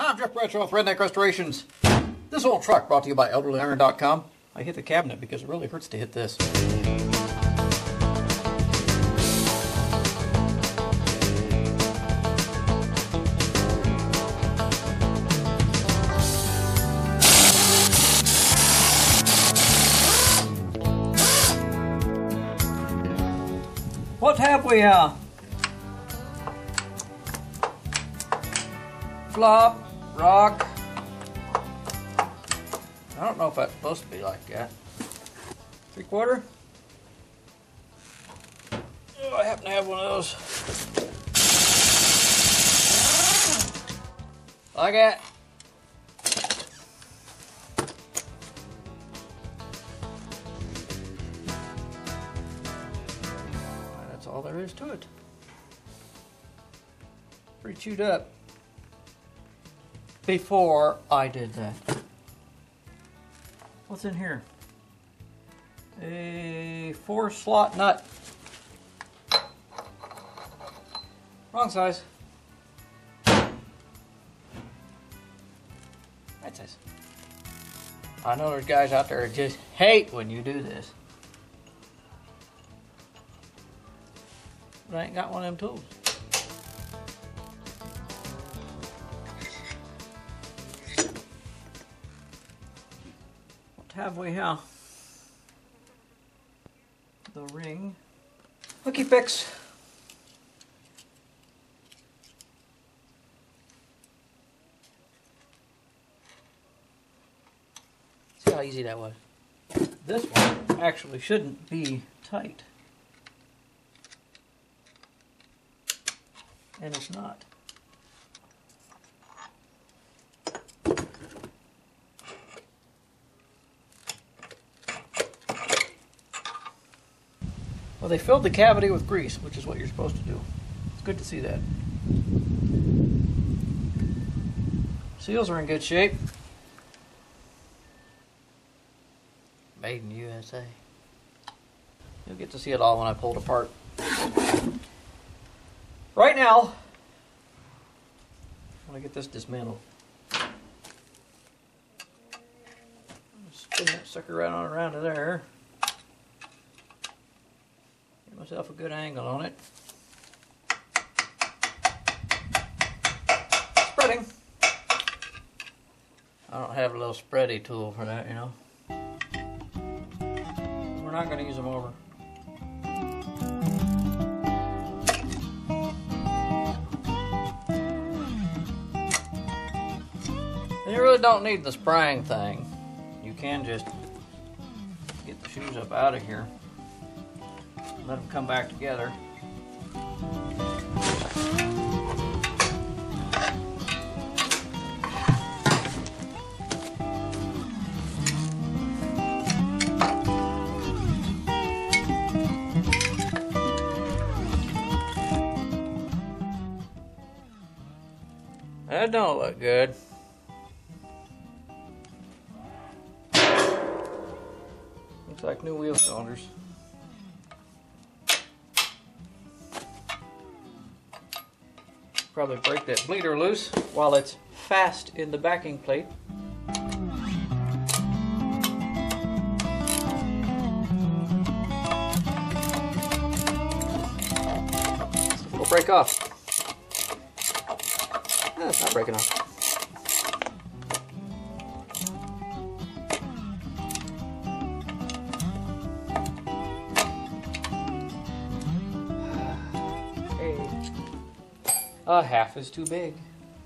I'm Jeff Bradshaw with Redneck Restorations. This old truck brought to you by ElderlyIron.com. I hit the cabinet because it really hurts to hit this. What have we flop, rock. I don't know if that's supposed to be like that. 3/4. Oh, I happen to have one of those. Like that. That's all there is to it. Pretty chewed up. Before I did that. What's in here? A 4-slot nut. Wrong size. Right size. I know there's guys out there that just hate when you do this. But I ain't got one of them tools. Have we the ring, hooky picks, see how easy that was. This one actually shouldn't be tight, and it's not. Well, they filled the cavity with grease, which is what you're supposed to do. It's good to see that. Seals are in good shape. Made in USA. You'll get to see it all when I pull it apart. Right now, I want to get this dismantled. Spin that sucker right on around to there. Myself a good angle on it. Spreading. I don't have a little spready tool for that, you know. We're not going to use them over. And you really don't need the spraying thing. You can just get the shoes up out of here. Let them come back together. That don't look good. Looks like new wheel cylinders. Probably break that bleeder loose while it's fast in the backing plate. It'll break off. No, it's not breaking off. A half is too big.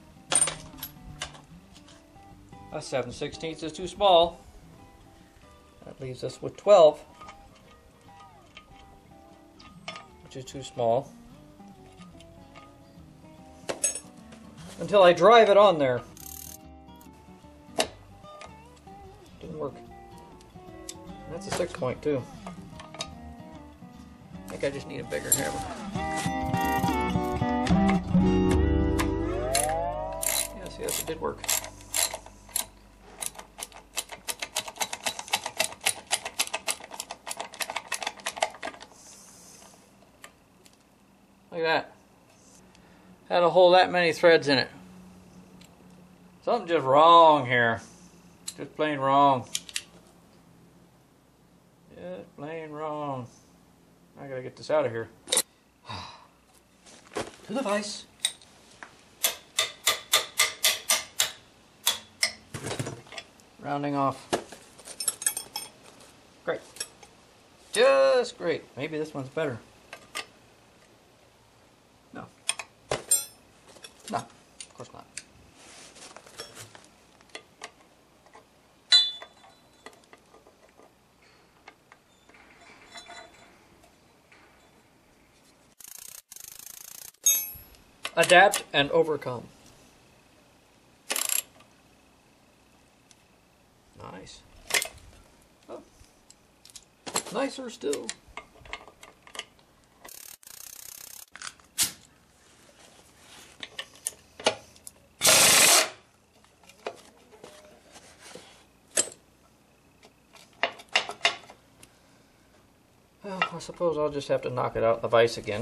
A 7/16 is too small. That leaves us with 12, which is too small. Until I drive it on there. Didn't work. That's a 6-point too. I think I just need a bigger hammer. Yes, it did work. Look at that. Had a hole that many threads in it. Something's just wrong here. Just plain wrong. Just plain wrong. I gotta get this out of here. To the vise. Rounding off. Great. Just great. Maybe this one's better. No. No, of course not. Adapt and overcome. Nice. Oh. Nicer still. Well, I suppose I'll just have to knock it out in the vise again.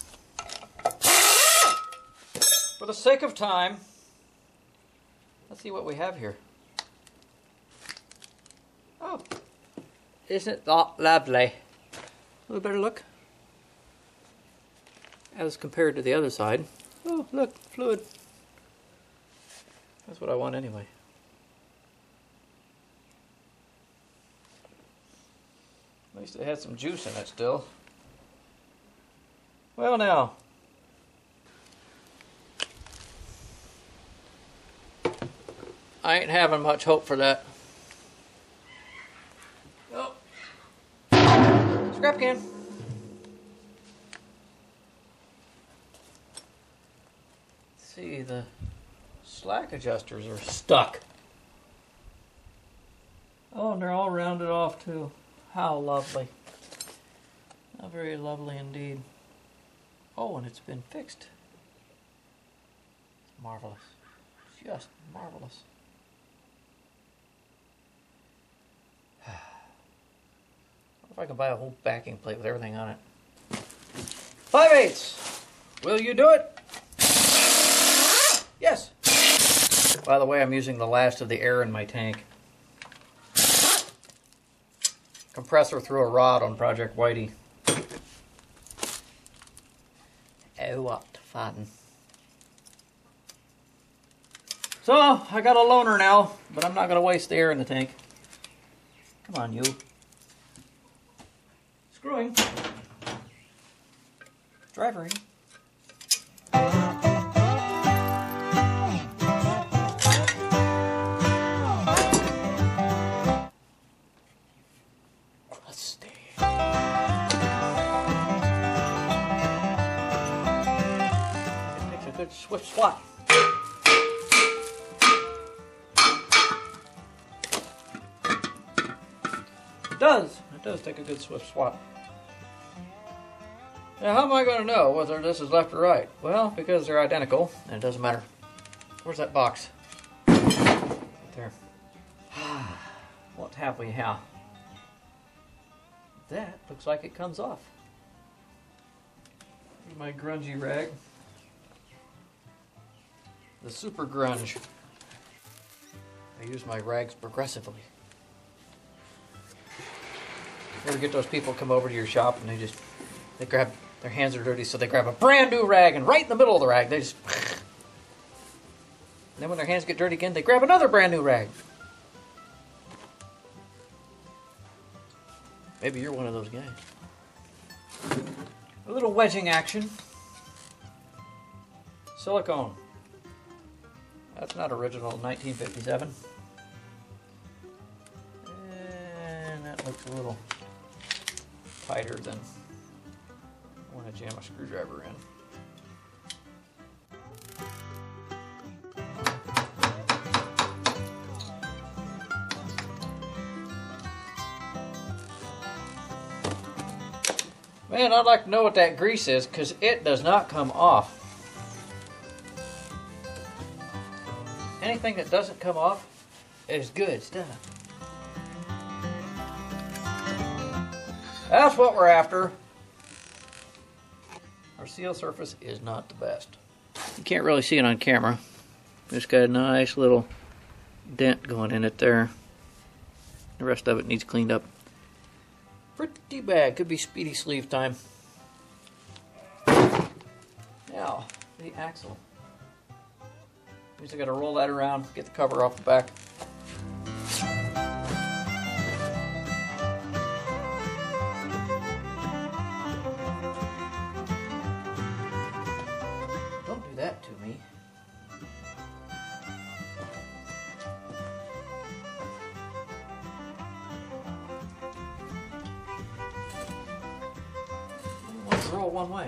For the sake of time, let's see what we have here. Oh, isn't that lovely? A little better look. As compared to the other side. Oh, look, fluid. That's what I want anyway. At least it had some juice in it still. Well now. I ain't having much hope for that. Oh. Scrap can. Let's see, the slack adjusters are stuck. Oh, and they're all rounded off too. How lovely. How very lovely indeed. Oh, and it's been fixed. Marvelous. Just marvelous. If I can buy a whole backing plate with everything on it. 5/8. Will you do it? Yes. By the way, I'm using the last of the air in my tank. Compressor through a rod on Project Whitey. Oh, what fun. So, I got a loaner now, but I'm not going to waste the air in the tank. Come on, you. Screwing. Drivering. Crusty. It takes a good swift swat. It does take a good swift swat. Now, how am I going to know whether this is left or right? Well, because they're identical, and it doesn't matter. Where's that box? Right there. What have we here? That looks like it comes off. Here's my grungy rag. The super grunge. I use my rags progressively. You ever get those people come over to your shop and they grab, their hands are dirty, so they grab a brand new rag, and right in the middle of the rag, they just... And then when their hands get dirty again, they grab another brand new rag. Maybe you're one of those guys. A little wedging action. Silicone. That's not original, 1957. And that looks a little tighter than I want to jam a screwdriver in. Man, I'd like to know what that grease is, because it does not come off. Anything that doesn't come off is good stuff. That's what we're after. Our seal surface is not the best. You can't really see it on camera. It's got a nice little dent going in it there. The rest of it needs cleaned up. Pretty bad. Could be speedy sleeve time. Now, the axle. Means I gotta roll that around, get the cover off the back. Don't do that to me. I want to roll one way.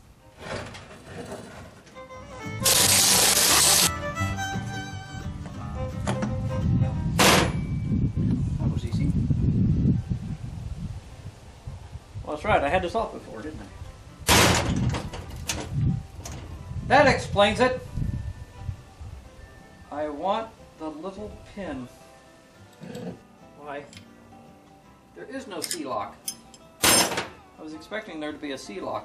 That's right, I had this off before, didn't I? That explains it. I want the little pin. Why? There is no C-lock. I was expecting there to be a C-lock.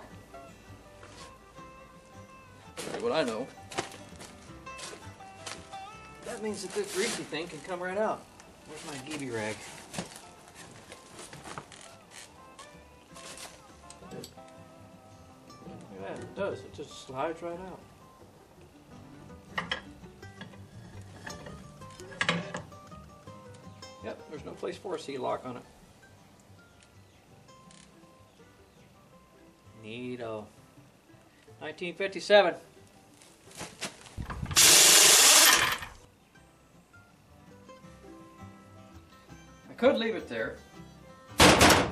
That's what I know. That means that this greasy thing can come right out. Where's my Geeby rag? Yeah, it does. It just slides right out. Yep, there's no place for a C-lock on it. Neato. 1957. I could leave it there. There's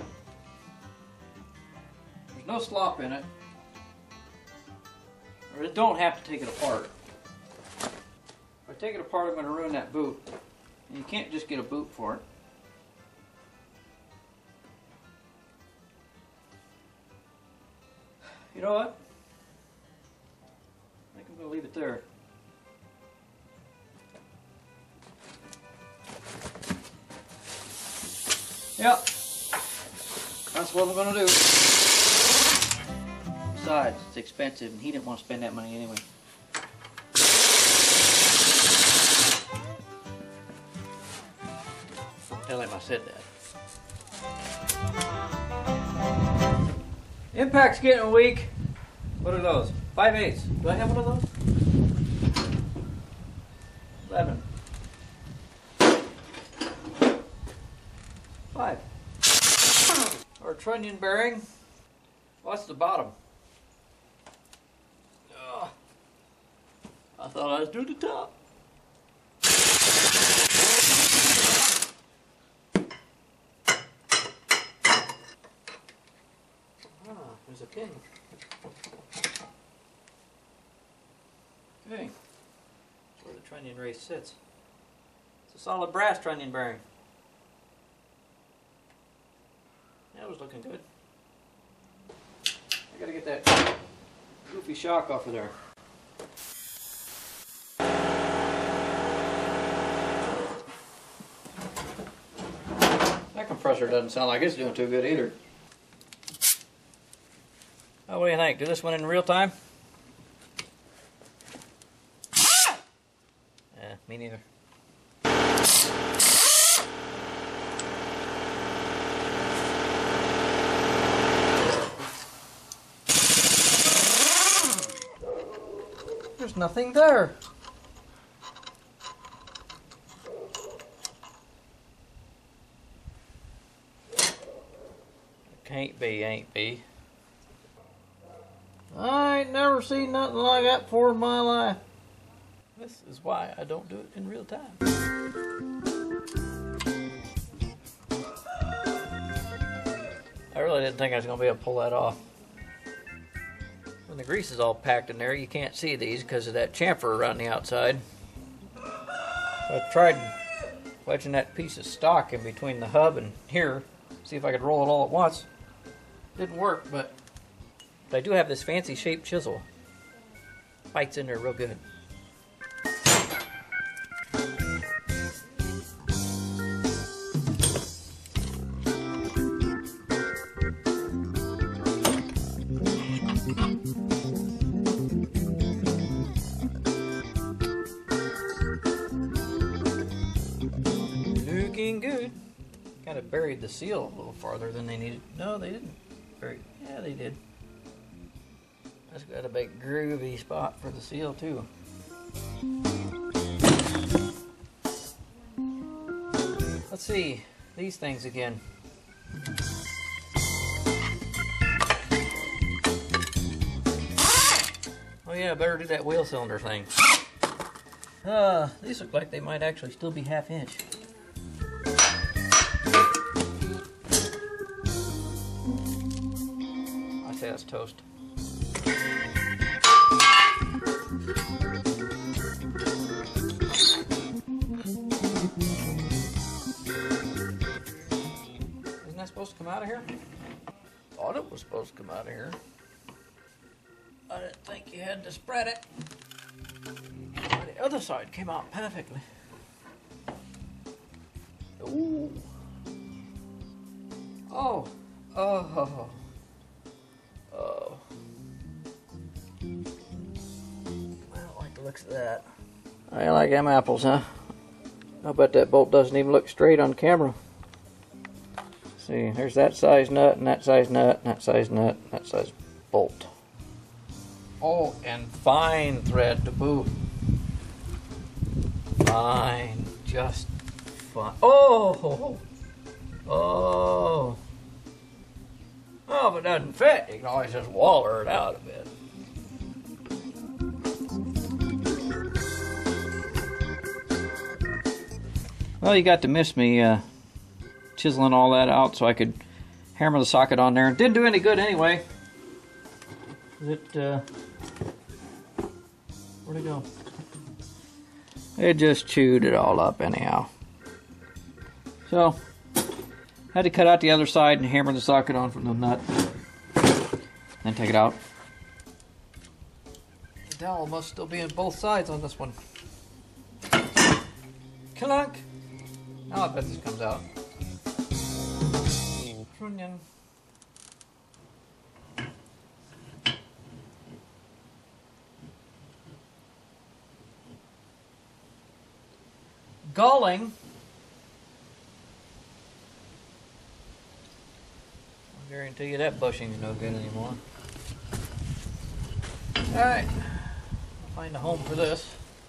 no slop in it. I don't have to take it apart. If I take it apart, I'm going to ruin that boot. And you can't just get a boot for it. You know what? I think I'm going to leave it there. Yep. That's what I'm going to do. Besides, it's expensive and he didn't want to spend that money anyway. Tell him I said that. Impact's getting weak. What are those? 5/8. Do I have one of those? 11. 5. Our trunnion bearing. What's the bottom? I thought I was doing the top. There's a pin. Okay. That's where the trunnion race sits. It's a solid brass trunnion bearing. That was looking good. I gotta get that goofy shock off of there. That compressor doesn't sound like it's doing too good either. Oh, what do you think? Do this one in real time? Me neither. There's nothing there. Can't be, ain't be. I ain't never seen nothing like that before in my life. This is why I don't do it in real time. I really didn't think I was going to be able to pull that off. When the grease is all packed in there, you can't see these because of that chamfer around the outside. So I tried wedging that piece of stock in between the hub and here, see if I could roll it all at once. Didn't work, but I do have this fancy shaped chisel. Bites in there real good. Kind of buried the seal a little farther than they needed. No, they didn't. Yeah, they did. That's got a big groovy spot for the seal too. Let's see these things again. Oh yeah, I better do that wheel cylinder thing. These look like they might actually still be 1/2 inch. I say that's toast. Isn't that supposed to come out of here? Thought it was supposed to come out of here. I didn't think you had to spread it. The other side came out perfectly. Ooh. Oh. Oh. Oh. I don't like the looks of that. I like them apples, huh? I bet that bolt doesn't even look straight on camera. See, there's that size nut, and that size nut, and that size nut, and that size bolt. Oh, and fine thread to boot. Fine, just fine. Oh! Oh! Oh, if it doesn't fit, you can always just waller it out a bit. Well, you got to miss me chiseling all that out so I could hammer the socket on there. It didn't do any good anyway. Where'd it go? It just chewed it all up anyhow. So, had to cut out the other side and hammer the socket on from the nut. Then take it out. The dowel must still be on both sides on this one. Clunk! Oh, I bet this comes out. Trunnion. Galling. I guarantee you that bushing's no good anymore. Alright, I'll find a home for this.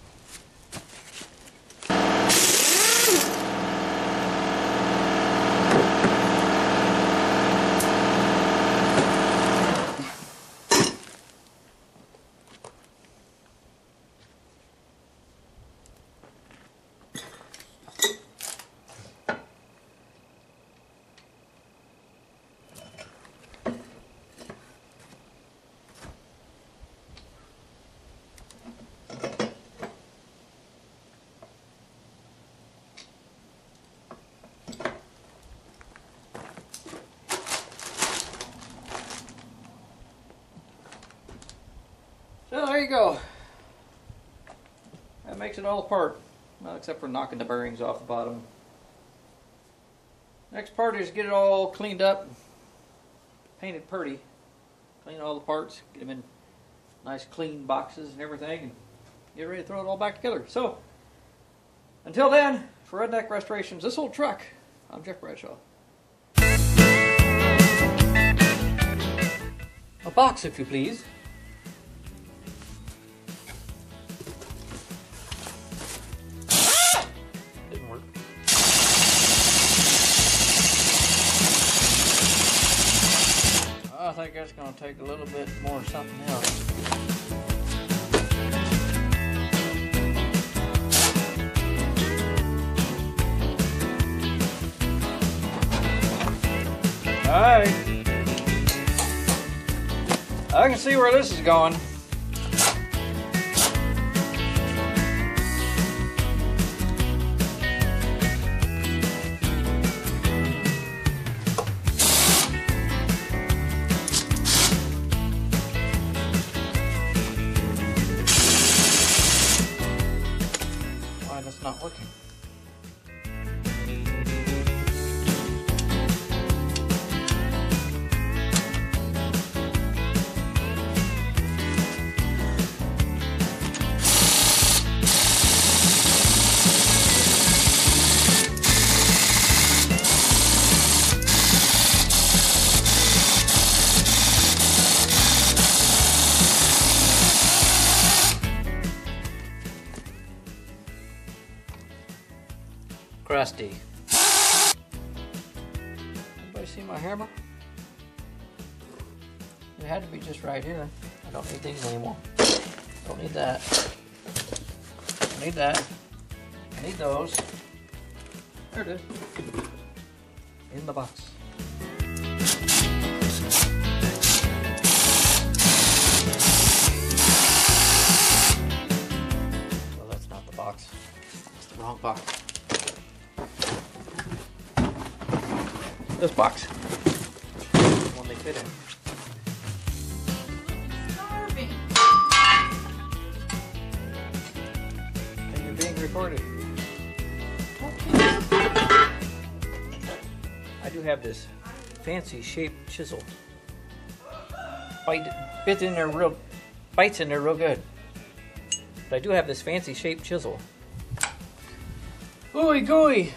So there you go. That makes it all apart. Well, except for knocking the bearings off the bottom. Next part is get it all cleaned up, painted pretty. Clean all the parts, get them in nice clean boxes and everything, and get ready to throw it all back together. So, until then, for Redneck Restorations, this old truck, I'm Jeff Bradshaw. A box, if you please. Didn't work. I think that's going to take a little bit more something else. Alright. I can see where this is going. Why that's not working? Crusty. Anybody see my hammer? It had to be just right here. I don't need these anymore. Don't need that. Don't need that. I need those. There it is. In the box. Well, that's not the box. It's the wrong box. This box. The one they fit in. Starving. And you're being recorded. I do have this fancy shaped chisel. Bites in there real good. But I do have this fancy shaped chisel. Ooey gooey.